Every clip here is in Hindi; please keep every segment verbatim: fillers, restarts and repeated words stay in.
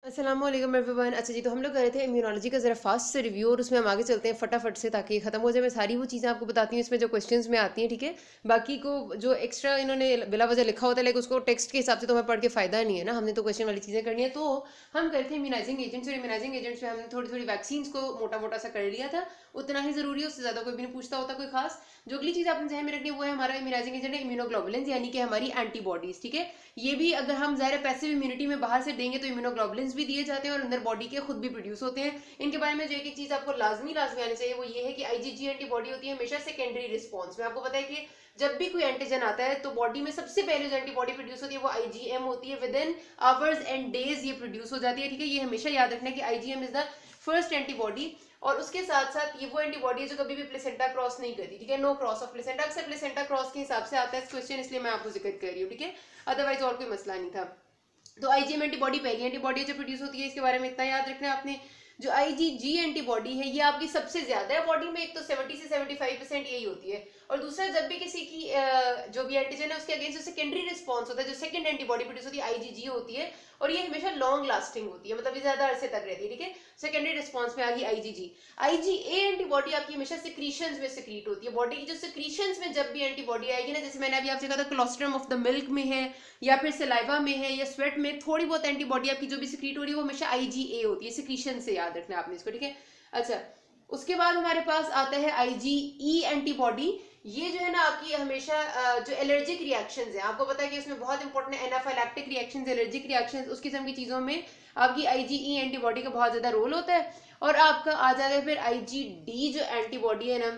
अस्सलाम वालेकुम एवरीवन। अच्छा जी, तो हम लोग कर रहे थे इम्यूनोलॉजी का ज़रा फास्ट से रिव्यू और उसमें हम आगे चलते हैं फटाफट से ताकि ये खत्म हो जाए। मैं सारी वो चीज़ें आपको बताती हूँ इसमें जो क्वेश्चंस में आती हैं, ठीक है। बाकी को जो एक्स्ट्रा इन्होंने बिला वजह लिखा होता है लाइक उसको टेक्स्ट के हिसाब से तो हमें पढ़ के फ़ायदा नहीं है ना, हमने तो क्वेश्चन वाली चीज़ें करनी है। तो हम करते हैं इम्यूनाइजिंग एजेंट्स और इम्यूनाइजिंग एजेंट्स में हमने थोड़ी थोड़ी वैक्सीन को मोटा मोटा सा कर लिया था, उतना ही ज़रूरी है, उससे ज़्यादा कोई भी नहीं पूछता होता कोई खास। जो अगली चीज़ आपने ध्यान में रखनी है वो है हमारा इम्यूनाइजिंग एजेंट है इम्यूनोग्लोबुलिन, यानी कि हमारी एंटीबॉडीज, ठीक है। ये भी अगर हम ज़ाहिर पैसिव इम्यूनिटी में बाहर से देंगे तो इम्यूनोग्लोबुलिन्स भी दिए जाते हैं और अंदर बॉडी के खुद भी प्रोड्यूस होते हैं। इनके बारे में जो एक एक चीज़ आपको लाजमी लाजमी आनी चाहिए वो ये है कि आईजीजी एंटीबॉडी होती है हमेशा सेकेंडरी रिस्पॉन्स में। आपको पता है कि जब भी कोई एंटीजन आता है तो बॉडी में सबसे पहले जो एंटीबॉडी प्रोड्यूस होती है वो आईजीएम होती है, within hours and days ये प्रोड्यूस हो जाती है, ठीक है। ये हमेशा याद रखना है कि IgM is the first antibody. और उसके साथ साथ ये वो एंटीबॉडी है जो कभी भी प्लेसेंटा क्रॉस नहीं करती, ठीक है। नो क्रॉस ऑफ प्लेसेंटा, अक्सर प्लेसेंटा क्रॉस के हिसाब से आता है क्वेश्चन, इसलिए मैं आपको जिक्र कर रही हूँ, ठीक है। अदरवाइज और कोई मसला नहीं था। तो आईजीएम एंटीबॉडी पहली एंटीबॉडी जो प्रोड्यूस होती है, इसके बारे में इतना याद रखना है आपने। जो आईजीजी एंटीबॉडी है ये आपकी सबसे ज्यादा है बॉडी में, एक तो सेवेंटी से सेवेंटी फाइव परसेंट यही होती है। और दूसरा, जब भी किसी की जो भी एंटीजन है उसके अगेंस्ट जो सेकेंडरी रिस्पॉन्स होता है, जो सेकंड एंटीबॉडी प्रोड्यूस होती है आईजीजी होती है, और ये हमेशा लॉन्ग लास्टिंग होती है, मतलब ये ज्यादा अरसे तक रहती है, ठीक है। सेकेंडरी रिस्पॉन्स में आ गई आईजीजी। आईजीए एंटीबॉडी आपकी हमेशा सिक्रीशंस में सिक्रीट होती है, बॉडी की जो सिक्रीशंस में जब भी एंटीबॉडी आएगी ना, जैसे मैंने अभी आपसे कहा था क्लोस्ट्रम ऑफ द मिल्क में है या फिर सलाइवा में है या स्वेट में, थोड़ी बहुत एंटीबॉडी आपकी जो भी सिक्रीट हो रही है वो हमेशा आईजीए होती है, सिक्रीशन से याद रखना है आपने इसको, ठीक है। अच्छा, उसके बाद हमारे पास आता है आईजीई एंटीबॉडी। ये जो है ना आपकी हमेशा जो एलर्जिक रिएक्शंस हैं, आपको पता है कि उसमें बहुत इंपॉर्टेंट है एनाफाइलैक्टिक रिएक्शंस, एलर्जिक रिएक्शंस, उस किस्म की चीजों में आपकी आईजीई एंटीबॉडी का बहुत ज्यादा रोल होता है। और आपका आ जाता है फिर आईजीडी जो एंटीबॉडी है ना,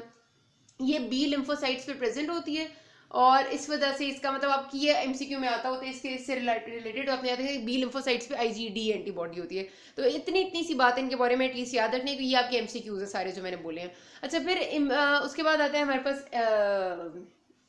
ये बी लिम्फोसाइट्स पे प्रेजेंट होती है और इस वजह से इसका मतलब आपकी ये एमसीक्यू में आता होता है, इसके इससे रिलेटेड अपने आते हैं बी लिम्फोसाइट्स पे आईजीडी एंटीबॉडी होती है। तो इतनी इतनी सी बात इनके बारे में एटलीस्ट याद रखने की, ये आपके एमसीक्यूज है सारे जो मैंने बोले हैं। अच्छा, फिर आ, उसके बाद आता है हमारे पास आ,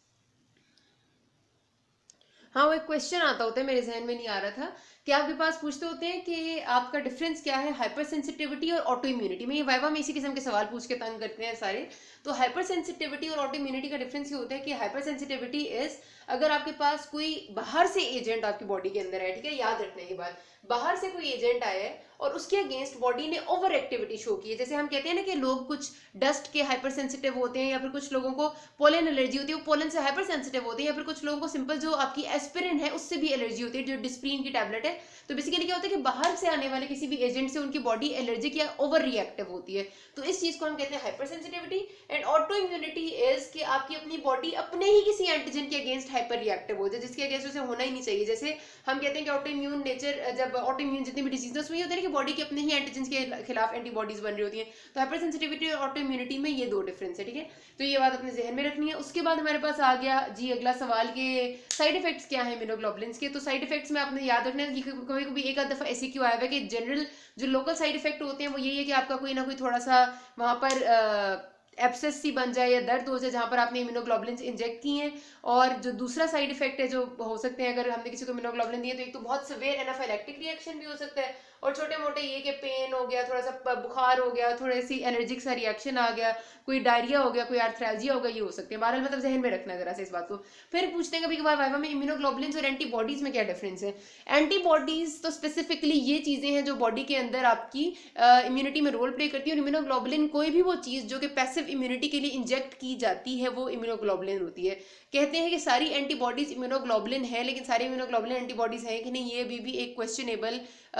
हाँ, वो एक क्वेश्चन आता होता है, मेरे जहन में नहीं आ रहा था कि आपके पास पूछते होते हैं कि आपका डिफरेंस क्या है हाइपर सेंसिटिविटी और ऑटो इम्यूनिटी में। ये वाइवा में इसी किस्म के सवाल पूछ के तंग करते हैं सारे। तो हाइपर सेंसिटिविटी और ऑटो इम्यूनिटी का डिफरेंस ये होता है कि हाइपर सेंसिटिविटी इज अगर आपके पास कोई बाहर से एजेंट आपकी बॉडी के अंदर है, ठीक है, याद रखने की बात, बाहर से कोई एजेंट आया है और उसके अगेंस्ट बॉडी ने ओवर एक्टिविटी शो की है, जैसे हम कहते हैं ना कि लोग कुछ डस्ट के हाइपर सेंसिटिव होते हैं या फिर कुछ लोगों को पोलन एलर्जी होती है, वो पोलन से हाइपर सेंसिटिव होते हैं, या फिर कुछ लोगों को सिंपल जो आपकी एस्पिरिन है उससे भी एलर्जी होती है, जो डिस्प्रीन की टैबलेट है। तो बेसिकली क्या होता है कि बाहर से आने वाले किसी भी एजेंट से उनकी बॉडी एलर्जिक या ओवर रिएक्टिव होती है, तो इस चीज को हम कहते हैं hypersensitivity. And autoimmunity is कि आपकी अपनी बॉडी अपने ही किसी एंटीजन के अगेंस्ट हाइपर रिएक्टिव हो जाए, जिसके अगेंस्ट उसे होना ही नहीं चाहिए। जैसे हम कहते हैं कि ऑटो इम्यून नेचर, जब ऑटो इम्यून जितनी भी डिजीज उसमें ये होता है कि बॉडी के अपने ही एंटीजन के खिलाफ एंटीबॉडीज बन रही होती है। तो हाइपर सेंसिटिविटी और ऑटो इम्यूनिटी में ये दो डिफरेंस है, ठीक है। तो ये बात अपने जहन में रखनी है। उसके बाद हमारे पास आ गया जी अगला सवाल के साइड इफेक्ट्स क्या है इम्यूनोग्लोबुलिन्स के। तो साइड इफेक्ट्स में आपने याद रखना है कि कभी कभी एक आध दफा ऐसे क्यों आया है कि जनरल जो लोकल साइड इफेक्ट होते हैं वो यही है कि आपका कोई ना कोई थोड़ा सा वहां पर एब्सेस सी बन जाए या दर्द हो जाए जहां पर आपने इम्यूनोग्लोबुलिन्स इंजेक्ट किए हैं। और जो दूसरा साइड इफेक्ट है जो हो सकते हैं अगर हमने किसी को इम्यूनोग्लोबुलिन दिए, तो एक तो बहुत सिवियर एनाफाइलैक्टिक रिएक्शन भी हो सकता है, और छोटे मोटे ये कि पेन हो गया, थोड़ा सा बुखार हो गया, थोड़ी सी एलर्जिक सा रिएक्शन आ गया, कोई डायरिया हो गया, कोई आर्थ्रैल्जिया हो गया, ये हो सकते हैं। बहरहाल मतलब जहन में रखना जरा से इस बात को। फिर पूछते हैं कभी कभार वाइवा में इम्यूनोग्लोबुलिन्स और एंटीबॉडीज में क्या डिफरेंस है। एंटीबॉडीज तो स्पेसिफिकली ये चीजें हैं जो बॉडी के अंदर आपकी इम्यूनिटी में रोल प्ले करती है, और इम्यूनोग्लोबुलिन कोई भी वो चीज जो कि पैसिव इम्यूनिटी के लिए इंजेक्ट की जाती है वो इम्यूनोग्लोबुलिन होती है। कहते हैं कि सारी एंटीबॉडीज इम्यूनोग्लोबुलिन है, लेकिन सारी इम्यूनोग्लोबुलिन एंटीबॉडीज है कि नहीं, ये भी, भी एक क्वेश्चनेबल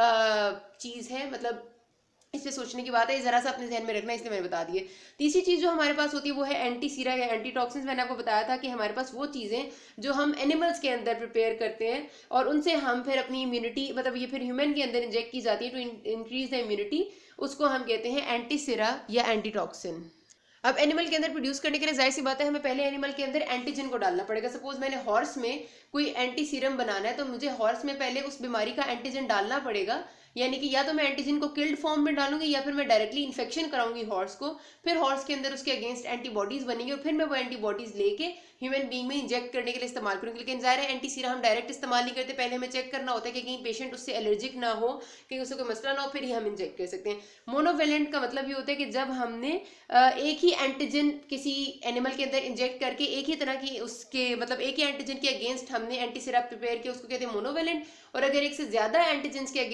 चीज है, मतलब इससे सोचने की बात है, जरा सा अपने ध्यान में रखना, इसलिए मैंने बता दिए। तीसरी चीज जो हमारे पास होती है वो है एंटी सीरा या एंटी टॉक्सिन्स। मैंने आपको बताया था कि हमारे पास वो चीजें जो हम एनिमल्स के अंदर प्रिपेयर करते हैं और उनसे हम फिर अपनी इम्यूनिटी, मतलब ये फिर ह्यूमन के अंदर इंजेक्ट की जाती है टू इंक्रीज द इम्यूनिटी, उसको हम कहते हैं एंटी सीरा या एंटी टॉक्सिन। अब एनिमल के अंदर प्रोड्यूस करने के लिए जाहिर सी बात है हमें पहले एनिमल के अंदर एंटीजन को डालना पड़ेगा। सपोज मैंने हॉर्स में कोई एंटी सीरम बनाना है तो मुझे हॉर्स में पहले उस बीमारी का एंटीजन डालना पड़ेगा, यानी कि या तो मैं एंटीजन को किल्ड फॉर्म में डालूंगी या फिर मैं डायरेक्टली इन्फेक्शन कराऊंगी हॉर्स को, फिर हॉर्स के अंदर उसके अगेंस्ट एंटीबॉडीज बनेंगी और फिर मैं वो एंटीबॉडीज लेके ह्यूमन बीइंग में इंजेक्ट करने के लिए इस्तेमाल करूंगी। लेकिन जाहिर है एंटी सीरा हम डायरेक्ट इस्तेमाल नहीं करते, पहले हमें चेक करना होता है कि कहीं पेशेंट उससे एलर्जिक ना हो, कहीं उसे कोई मसला ना हो, फिर ही हम इंजेक्ट कर सकते हैं। मोनोवेलेंट का मतलब ये होता है कि जब हमने एक ही एंटीजन किसी एनिमल के अंदर इंजेक्ट करके एक ही तरह की उसके मतलब एक ही एंटीजन के अगेंस्ट हमने एंटी सीरा प्रिपेयर किया, उसको कहते हैं मोनोवेलेंट। और अगर एक से ज्यादा एंटीजन के अगेंस्ट हमने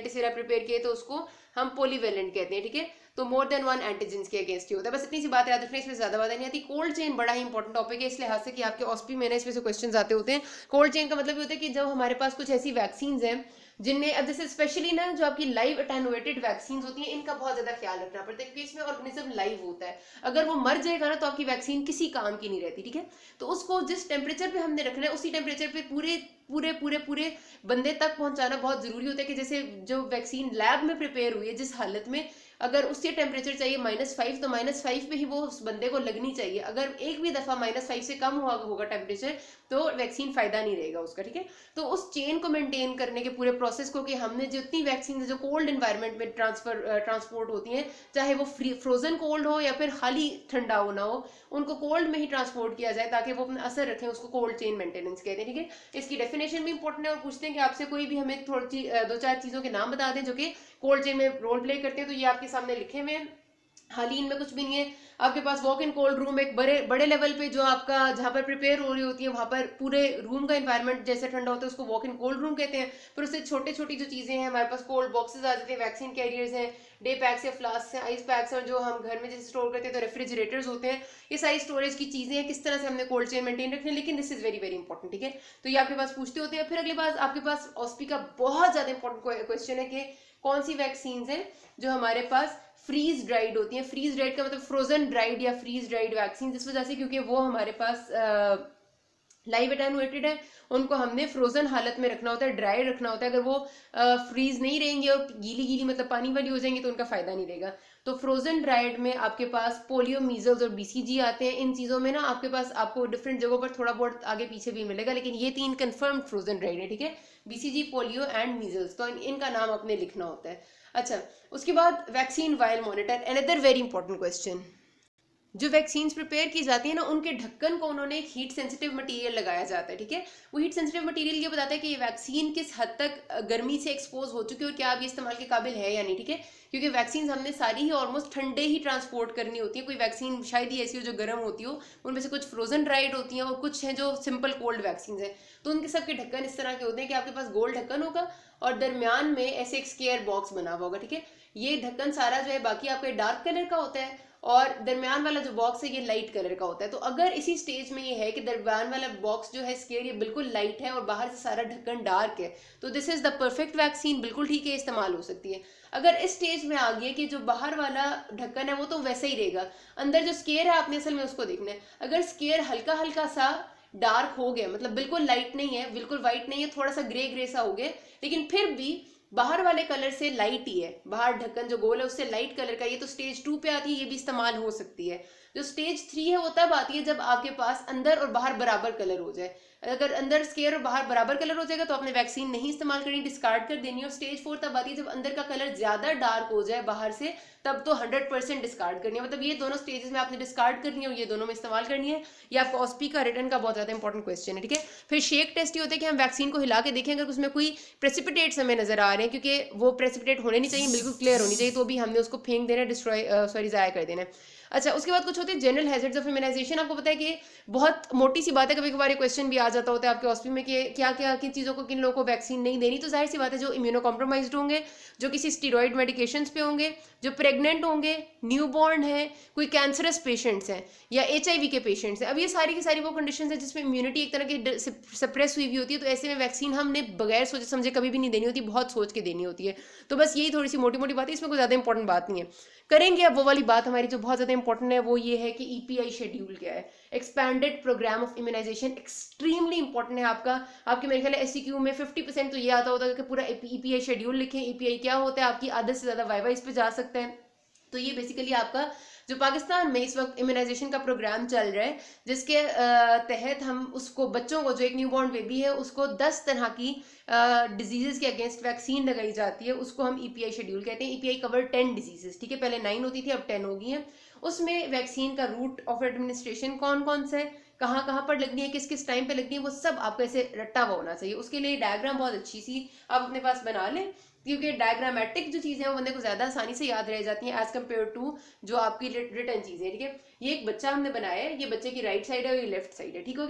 एंटीसीरा प्रिपेयर किए तो उसको हम पोलीवेलेंट कहते हैं, ठीक है। तो मोर देन वन एंटीजेंस के अगेंस्ट ही होता है। बस इतनी सी बात याद रखना, इसमें ज्यादा बातें नहीं आती। कोल्ड चेन बड़ा ही इंपॉर्टेंट टॉपिक है इस लिहाज से कि आपके ऑस्पी में इसमें से क्वेश्चन आते होते हैं। कोल्ड चेन का मतलब ये होता है कि जब हमारे पास कुछ ऐसी वैक्सीन हैं जिनमें, अब जैसे स्पेशली ना जो आपकी लाइव अटेनुएटेड वैक्सीन होती हैं, इनका बहुत ज्यादा ख्याल रखना पड़ता है क्योंकि इसमें ऑर्गेनिज्म लाइव होता है। अगर वो मर जाएगा ना तो आपकी वैक्सीन किसी काम की नहीं रहती, ठीक है। तो उसको जिस टेम्परेचर पे हमने रखना है उसी टेम्परेचर पे पूरे पूरे पूरे पूरे बंदे तक पहुंचाना बहुत जरूरी होता है कि जैसे जो वैक्सीन लैब में प्रिपेयर हुई है जिस हालत में, अगर उससे टेम्परेचर चाहिए माइनस फाइव तो माइनस फाइव पे ही वो उस बंदे को लगनी चाहिए। अगर एक भी दफा माइनस फाइव से कम हुआ होगा टेम्परेचर तो वैक्सीन फायदा नहीं रहेगा उसका, ठीक है। तो उस चेन को मेंटेन करने के पूरे प्रोसेस को कि हमने जितनी वैक्सीन जो कोल्ड एनवायरनमेंट में ट्रांसफर ट्रांसपोर्ट होती हैं, चाहे वो फ्री फ्रोजन कोल्ड हो या फिर खाली ठंडा हो ना हो, उनको कोल्ड में ही ट्रांसपोर्ट किया जाए ताकि वो अपना असर रखें, उसको कोल्ड चेन मेंटेनेंस कहते हैं, ठीक है। इसकी डेफिनेशन भी इंपॉर्टेंट है और पूछते हैं कि आपसे कोई भी हमें थोड़ी दो चार चीजों के नाम बता दें जो कि कोल्ड चेन में रोल प्ले करते हैं। तो ये आपके सामने लिखे हुए हैं, हाल ही इनमें कुछ भी नहीं है। आपके पास वॉक इन कोल्ड रूम एक बड़े बड़े लेवल पे जो आपका जहां पर प्रिपेयर हो रही होती है वहां पर पूरे रूम का एनवायरनमेंट जैसे ठंडा होता है उसको वॉक इन कोल्ड रूम कहते हैं। फिर उससे छोटे छोटी जो चीजें हैं, हमारे पास कोल्ड बॉक्सेस आ जाते हैं, वैक्सीन कैरियर्स हैं, डे पैक्स या फ्लास्क हैं, आइस पैक्स हैं, जो हम घर में जैसे स्टोर करते हैं तो रेफ्रिजरेटर्स होते हैं। ये सारी स्टोरेज की चीजें हैं, किस तरह से हमने कोल्ड चेन मेंटेन रखनी है, लेकिन this is very very important, ठीक है। तो ये आपके पास पूछते होते हैं। फिर अगली बात आपके पास ऑस्पी का बहुत ज्यादा इंपॉर्टेंट क्वेश्चन है कि कौन सी वैक्सीन है जो हमारे पास फ्रीज ड्राइड होती है। फ्रीज ड्राइड का मतलब फ्रोजन ड्राइड या फ्रीज ड्राइड वैक्सीन, जिस वजह से क्योंकि वो हमारे पास लाइव एटेनुएटेड है, उनको हमने फ्रोजन हालत में रखना होता है, ड्राई रखना होता है। अगर वो फ्रीज नहीं रहेंगे और गीली गीली मतलब पानी वाली हो जाएंगी तो उनका फायदा नहीं रहेगा। तो फ्रोजन ड्राइड में आपके पास पोलियो, मीजल्स और बीसीजी आते हैं। इन चीजों में ना आपके पास आपको डिफरेंट जगहों पर थोड़ा बहुत आगे पीछे भी मिलेगा, लेकिन ये तीन कंफर्म फ्रोजन ड्राइड है, ठीक है। बीसीजी, पोलियो एंड मीजल्स, तो इनका नाम आपने लिखना होता है। अच्छा, उसके बाद vaccine vial monitor, another very important question. जो वैक्सीन प्रिपेयर की जाती है ना उनके ढक्कन को उन्होंने एक हीट सेंसिटिव मटेरियल लगाया जाता है, ठीक है। वो हीट सेंसिटिव मटेरियल ये बताता है कि ये वैक्सीन किस हद तक गर्मी से एक्सपोज हो चुकी है और क्या अब ये इस्तेमाल के काबिल है या नहीं, ठीक है। क्योंकि वैक्सीन हमने सारी ही ऑलमोस्ट ठंडे ही ट्रांसपोर्ट करनी होती है। कोई वैक्सीन शायद ही ऐसी हो जो गर्म होती हो, उनमें से कुछ फ्रोजन ड्राइड होती हैं और कुछ हैं जो सिंपल कोल्ड वैक्सीन है। तो उनके सबके ढक्कन इस तरह के होते हैं कि आपके पास गोल ढक्कन होगा और दरमियान में ऐसे एक स्क्वायर बॉक्स बना हुआ होगा, ठीक है। ये ढक्कन सारा जो है बाकी आपका डार्क कलर का होता है और दरमियान वाला जो बॉक्स है ये लाइट कलर का होता है। तो अगर इसी स्टेज में ये है कि दरमियान वाला बॉक्स जो है स्क्वायर ये बिल्कुल लाइट है और बाहर से सारा ढक्कन डार्क है, तो this is the perfect vaccine, बिल्कुल ठीक है, इस्तेमाल हो सकती है। अगर इस स्टेज में आ गया कि जो बाहर वाला ढक्कन है वो तो वैसे ही रहेगा, अंदर जो स्क्वायर है आपने असल में उसको देखना है। अगर स्क्वायर हल्का हल्का सा डार्क हो गया, मतलब बिल्कुल लाइट नहीं है, बिल्कुल व्हाइट नहीं है, थोड़ा सा ग्रे ग्रे सा हो गया, लेकिन फिर भी बाहर वाले कलर से लाइट ही है, बाहर ढक्कन जो गोल है उससे लाइट कलर का, ये तो स्टेज टू पे आती है, ये भी इस्तेमाल हो सकती है। जो स्टेज थ्री है वो तब आती है जब आपके पास अंदर और बाहर बराबर कलर हो जाए। अगर अंदर स्क्वायर और बाहर बराबर कलर हो जाएगा तो आपने वैक्सीन नहीं इस्तेमाल करनी, डिस्कार्ड कर देनी। और स्टेज फोर तब आती है जब अंदर का कलर ज्यादा डार्क हो जाए बाहर से, तब तो हंड्रेड परसेंट डिस्कार्ड करनी है। मतलब ये दोनों स्टेजेस में आपने डिस्कार्ड करनी है और ये दोनों में इस्तेमाल करनी है। ये आपका ऑस्पी का रिटर्न का बहुत ज्यादा इंपॉर्टेंट क्वेश्चन है, ठीक है। फिर शेक टेस्ट ये होता है कि हम वैक्सीन को हिला के देखें अगर उसमें कोई प्रेसिपिटेट्स हमें नजर आ रहे हैं, क्योंकि वो प्रेसिपिटेट होने नहीं चाहिए, बिल्कुल क्लियर होनी चाहिए, तो भी हमने उसको फेंक देना, डिस्ट्रॉय सॉरी जाया कर देना। अच्छा, उसके बाद कुछ होते हैं जनरल हैजर्ड्स ऑफ इम्यूनाइजेशन। आपको पता है कि बहुत मोटी सी बात है, कभी कभार क्वेश्चन भी आ जाता होता है आपके हॉस्पिटल में कि क्या क्या किन चीज़ों को किन लोगों को वैक्सीन नहीं देनी। तो जाहिर सी बात है जो इम्यूनो कॉम्प्रोमाइज्ड होंगे, जो किसी स्टीरॉइड मेडिकेशंस पे होंगे, जो प्रेग्नेंट होंगे, न्यूबॉर्न है, कोई कैंसरस पेशेंट्स हैं या एचआईवी के पेशेंट्स हैं, अब ये सारी की सारी वो कंडीशन है जिसमें इम्यूनिटी एक तरह की सप्रेस हुई हुई होती है। तो ऐसे में वैक्सीन हमने बगैर सोचे समझे कभी भी नहीं देनी होती, बहुत सोच के देनी होती है। तो बस यही थोड़ी सी मोटी मोटी बात है, इसमें कोई ज़्यादा इंपॉर्टेंट बात नहीं है। करेंगे अब वो वाली बात हमारी जो बहुत ज़्यादा इंपॉर्टेंट है, वो ये है कि ईपीआई शेड्यूल क्या है, expanded programme of immunisation. Extremely important है आपका, आपके मेरे ख्याल एससीक्यू में फिफ्टी परसेंट तो ये आता होता है कि पूरा ईपीआई शेड्यूल लिखें, ईपीआई क्या होता है, आपकी आधे से ज़्यादा वाइवा इस पे जा सकता है। तो ये बेसिकली आपका जो पाकिस्तान में इस वक्त इम्यूनाइजेशन का प्रोग्राम चल रहा है, जिसके तहत हम उसको बच्चों को, जो एक न्यूबॉर्न बेबी है उसको दस तरह की डिजीजेस के अगेंस्ट वैक्सीन लगाई जाती है, उसको हम ईपीआई शेड्यूल कहते हैं। ईपीआई कवर टेन डिजीजेस, ठीक है, पहले नाइन होती थी अब टेन हो गई हैं। उसमें वैक्सीन का रूट ऑफ एडमिनिस्ट्रेशन कौन कौन सा है, कहाँ कहाँ पर लगनी है, किस किस टाइम पे लगनी है, वो सब आपको ऐसे रट्टा हुआ होना चाहिए। उसके लिए डायग्राम बहुत अच्छी सी आप अपने पास बना लें, क्योंकि डायग्रामेटिक जो चीज़ें हैं वो बंदे को ज़्यादा आसानी से याद रह जाती हैं एज कम्पेयर टू जो आपकी रिटर्न चीज़ें, ठीक है। ये एक बच्चा हमने बनाया है, ये बच्चे की राइट साइड है और ये लेफ्ट साइड है, ठीक हो गया।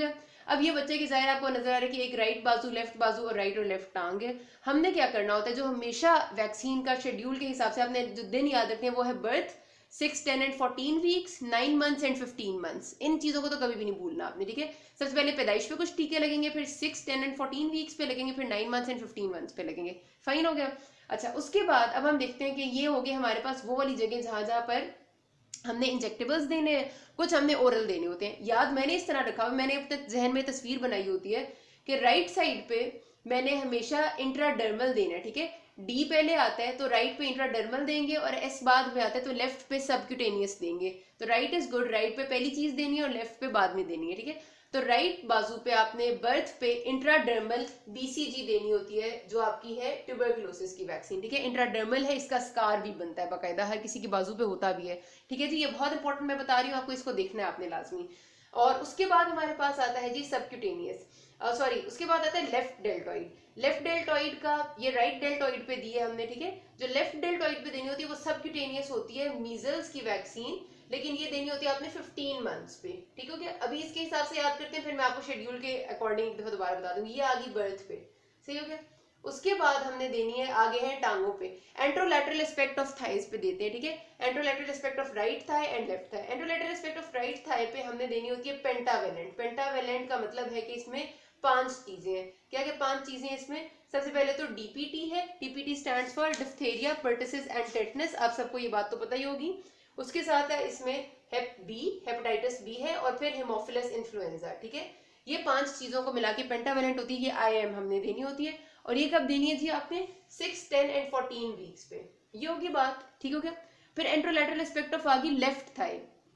अब ये बच्चे की जाहिर आपको नजर आ रहा है कि एक राइट बाजू, लेफ्ट बाजू और राइट और लेफ्ट टांग है। हमने क्या करना होता है, जो हमेशा वैक्सीन का शेड्यूल के हिसाब से आपने जो दिन याद रखने हैं वो है birth, six ten and fourteen weeks, nine months and fifteen months. इन चीजों को तो कभी भी नहीं भूलना आपने, ठीक है। सबसे पहले पैदाइश पे कुछ टीके लगेंगे, फिर six ten and fourteen weeks पे लगेंगे, फिर nine months and fifteen months पे लगेंगे। फाइन हो गया। अच्छा, उसके बाद अब हम देखते हैं कि ये हो गए हमारे पास वो वाली जगह जहां जहां पर हमने इंजेक्टेबल्स देने हैं, कुछ हमने ओरल देने होते हैं। याद मैंने इस तरह रखा हुआ, मैंने अपने जहन में तस्वीर बनाई होती है कि राइट साइड पे मैंने हमेशा इंट्राडर्मल देना है, ठीक है। डी पहले आता है तो राइट पे इंट्राडर्मल देंगे, और एस बाद में आता है तो लेफ्ट पे सबक्यूटेनियस देंगे। तो राइट इज गुड, राइट पे पहली चीज देनी है और लेफ्ट पे बाद में देनी है, ठीक है। तो राइट बाजू पे आपने बर्थ पे इंट्राडर्मल बीसीजी देनी होती है, जो आपकी है ट्यूबरकुलोसिस की वैक्सीन, ठीक है। इंट्राडर्मल है, इसका स्कार भी बनता है बाकायदा, हर किसी की बाजू पे होता भी है, ठीक है जी। ये बहुत इंपॉर्टेंट मैं बता रही हूँ आपको, इसको देखना है आपने लाजमी। और उसके बाद हमारे पास आता है जी सबक्यूटेनियस, सॉरी उसके बाद आता है लेफ्ट डेल्टॉइड। लेफ्ट डेल्टॉइड का ये राइट डेल्टॉइड पे दिए हमने, ठीक है। जो लेफ्ट डेल्टॉइड पे देनी होती है वो सबक्यूटेनियस होती है, मीजल्स की वैक्सीन, लेकिन ये देनी होती है आपने फिफ्टीन मंथ्स पे, ठीक हो गया। अभी इसके हिसाब से याद करते हैं, फिर मैं आपको शेड्यूल के अकॉर्डिंग एक दफा दोबारा बता दूंगी। ये आ गई बर्थ पे, सही हो गया। उसके बाद हमने देनी है, आगे है टांगों पे, एंट्रोलैटरल एस्पेक्ट ऑफ थाइज पे देते हैं, ठीक है। Anterolateral aspect of right thigh and left thigh. Anterolateral aspect of right thigh पे हमने देनी होती है पेंटावेलेंट। पेंटावेलेंट का मतलब है कि इसमें पांच चीजें हैं। क्या क्या पांच चीजें हैं इसमें? सबसे पहले तो डीपीटी है, DPT stands for diphtheria, pertussis and tetanus, आप सबको ये बात तो पता ही होगी। उसके साथ है इसमें हेप बी, हेपेटाइटिस बी है, और फिर हेमोफिलस इन्फ्लुएंजा, ठीक है। ये पांच चीजों को मिला के पेंटावेलेंट होती है, ये आई एम हमने देनी होती है। और ये कब देनी है जी आपने? Six ten and fourteen weeks पे। ये होगी बात, ठीक हो गया। फिर एंट्रोलैटरल एस्पेक्ट ऑफ आ गई लेफ्ट थाई,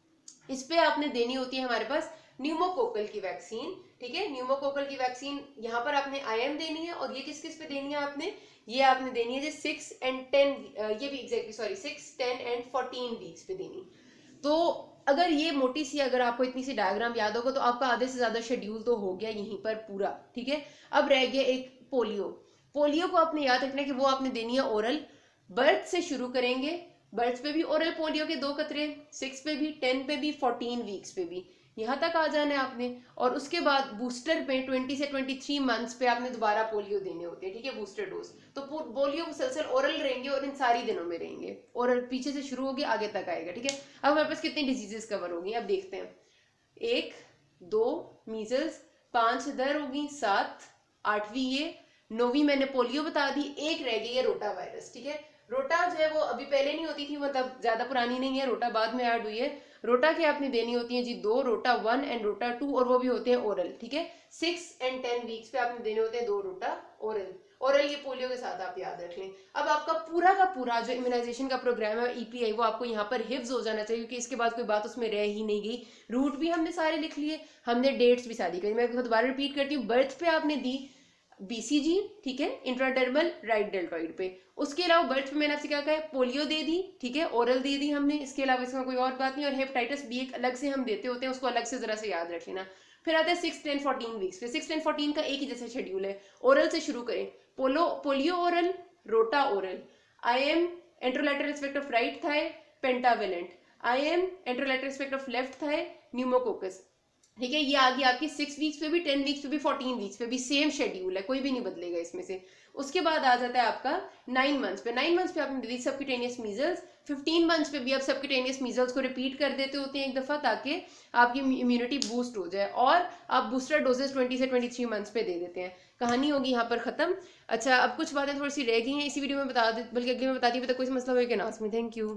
इस पे आपने देनी होती है हमारे पास न्यूमोकोकल की वैक्सीन, ठीक है। न्यूमोकोकल की वैक्सीन यहाँ पर आपने आई एम देनी है, और ये किस किस पे देनी है आपने? ये आपने देनी है जी सिक्स एंड टेन, ये भी exactly sorry six ten and fourteen weeks पे देनी। तो अगर ये मोटी सी, अगर आपको इतनी सी डायग्राम याद होगा तो आपका आधे से ज्यादा शेड्यूल तो हो गया यहीं पर पूरा, ठीक है। अब रह गया एक पोलियो। पोलियो को आपने याद रखना है कि वो आपने देनी है ओरल, बर्थ से शुरू करेंगे, बर्थ पे भी ओरल पोलियो के दो कतरे, सिक्स पे भी, टेन पे भी, फोर्टीन वीक्स पे भी, यहाँ तक आ जाना है आपने। और उसके बाद बूस्टर पे ट्वेंटी से ट्वेंटी थ्री मंथ्स पे आपने दोबारा पोलियो देने होते हैं, ठीक है, बूस्टर डोज। तो पोलियो मुसलसल ओरल रहेंगे और इन सारी दिनों में रहेंगे, ओरल पीछे से शुरू होगी आगे तक आएगा, ठीक है। अब हमारे पास कितनी डिजीजेस कवर होगी अब देखते हैं। एक, दो मीजल्स, पांच इधर होगी, सात, आठवीं ये, नौवीं मैंने पोलियो बता दी, एक रह गई है रोटा वायरस, ठीक है। रोटा जो है वो अभी पहले नहीं होती थी, मतलब ज्यादा पुरानी नहीं है, रोटा बाद में ऐड हुई है। रोटा की आपने देनी होती है जी दो, रोटा वन एंड रोटा टू, और वो भी होते हैं ओरल, ठीक है। सिक्स एंड टेन वीक्स पे आपने देने होते हैं दो रोटा ओरल। ओरल ये पोलियो के साथ आप याद रख लें। अब आपका पूरा का पूरा जो इम्यूनाइजेशन का प्रोग्राम है ईपीआई, वो आपको यहाँ पर हिफ्ज हो जाना चाहिए, क्योंकि इसके बाद कोई बात उसमें रह ही नहीं गई। रूट भी हमने सारे लिख लिए, हमने डेट्स भी सारी करी। मैं दोबारा रिपीट करती हूँ, बर्थ पे आपने दी बीसीजी, ठीक है, इंट्राडर्मल राइट डेल्टॉइड पे। उसके अलावा बर्थ पे मैंने आपसे क्या कहा है, पोलियो दे दी, ठीक है, ओरल दे दी हमने, इसके अलावा इसमें कोई और बात नहीं। और हेपेटाइटिस बी एक अलग से हम देते होते हैं, उसको अलग से जरा से याद रख लेना। फिर आता है सिक्स टेन फोर्टीन वीक्स पे। सिक्स टेन फोर्टीन का एक ही जैसा शेड्यूल है, ओरल से शुरू करें, polo polio oral, rota oral, I M anterolateral aspect of right thigh pentavalent, I M anterolateral aspect of left thigh pneumococcus, ठीक है। ये आ गई आपकी सिक्स वीक्स पे भी, टेन वीक्स पे भी, फोर्टीन वीक्स पे भी, सेम शेड्यूल है, कोई भी नहीं बदलेगा इसमें से। उसके बाद आ जाता है आपका नाइन मंथ्स पे। नाइन मंथ्स पे आपने दे दी सबक्यूटेनियस मीजल्स। फिफ्टीन मंथ्स पे भी आप सबक्यूटेनियस मीजल्स को रिपीट कर देते होते हैं एक दफा, ताकि आपकी इम्यूनिटी बूस्ट हो जाए, और आप बूस्टर डोजेस ट्वेंटी से ट्वेंटी थ्री मंथ्स पे दे देते हैं। कहानी होगी यहाँ पर खत्म। अच्छा, अब कुछ बातें थोड़ी सी रह गई हैं इसी वीडियो में बता दे, बल्कि अगले में बता दी, अभी तक कोई मसला हो कि ना उसमें। Thank you.